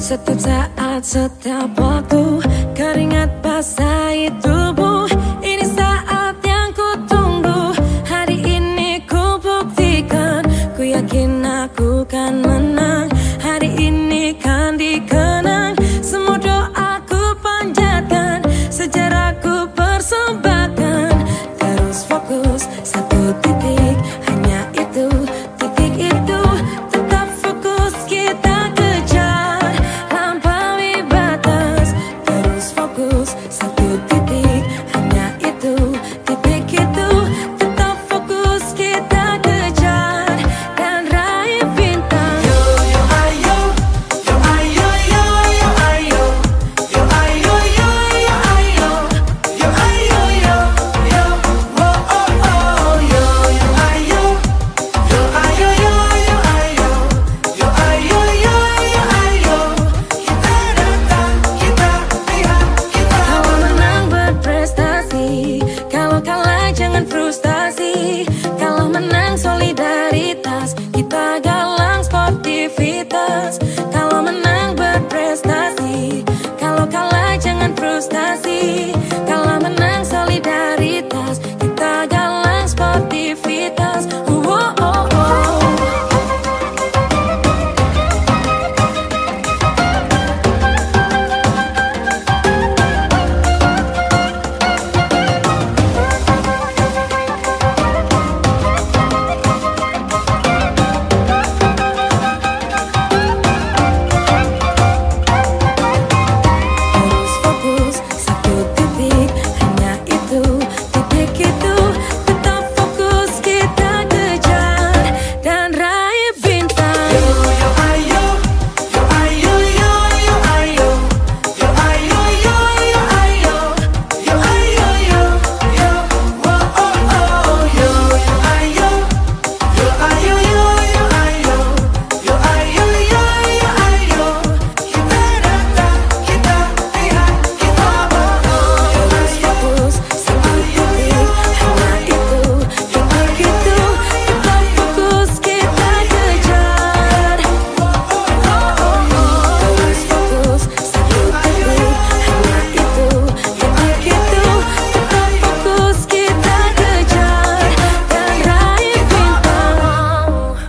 Setiap saat, setiap waktu, keringat basahi tubuh. Ini saat yang ku tunggu. Hari ini ku buktikan, ku yakin aku kan menang. Hari ini kan dikenang, semua doaku panjatkan, sejarahku persembahkan. Terus fokus, satu titik, hanya itu, titik itu. Tetap fokus, kita kejar, lampaui batas. Terus fokus, satu titik, hanya itu, titik itu. Tetap fokus, kita kejar, dan raih bintang. Yo yo ayo, yo ayo yo yo ayo, yo ayo yo yo ayo, yo ayo yo yo, oh oh oh. Yo yo ayo, yo ayo yo yo ayo, yo ayo yo yo ayo. Kita datang, kita lihat, kita. Kalau menang berprestasi, kalau kalah jangan frustasi. Kalau menang solidaritas, kita galang sportivitas. Kalau menang berprestasi, kalau kalah jangan frustasi. Kalau menang solidaritas, kita galang sportivitas. Oh, oh, oh. Terus fokus, satu titik, hanya itu, titik itu. Tetap fokus, kita kejar, dan raih bintang. Yo yo ayo, yo ayo yo yo ayo, yo ayo yo yo ayo, yo ayo yo yo, oh oh oh. Yo yo ayo, yo ayo yo yo ayo, yo ayo yo yo ayo. Kita datang, kita lihat, kita oh oh. Terus fokus, satu titik, hanya itu, titik itu. Tetap fokus, kita kejar, oh oh oh. Terus fokus, satu titik, hanya itu, titik itu. Tetap fokus, kita kejar, dan raih bintang.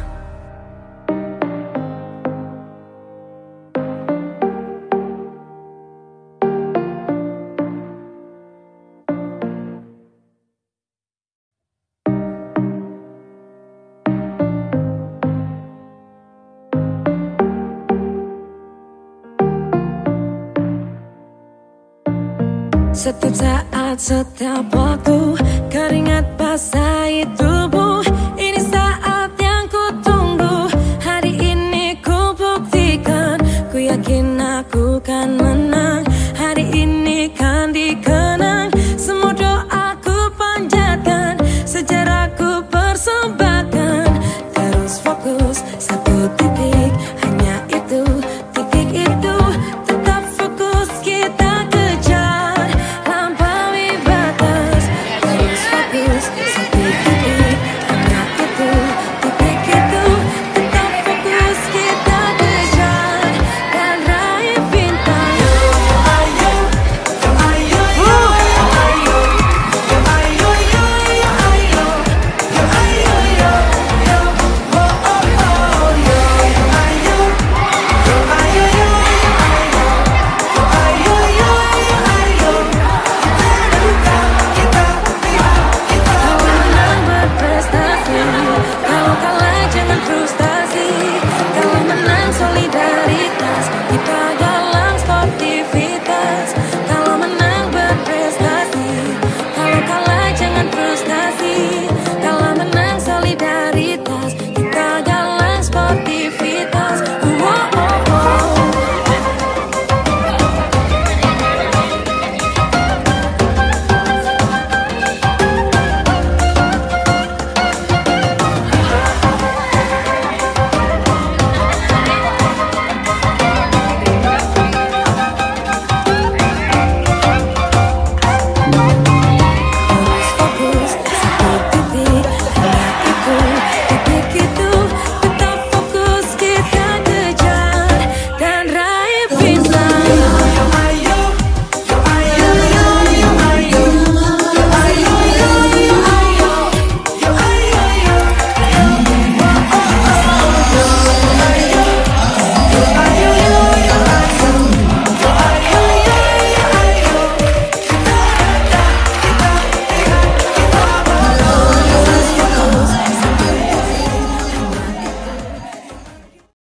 Setiap saat, setiap waktu, keringat basahi tubuh. Ini saat yang ku tunggu. Hari ini ku buktikan, ku yakin aku kan menang. Hari ini kan dikenang.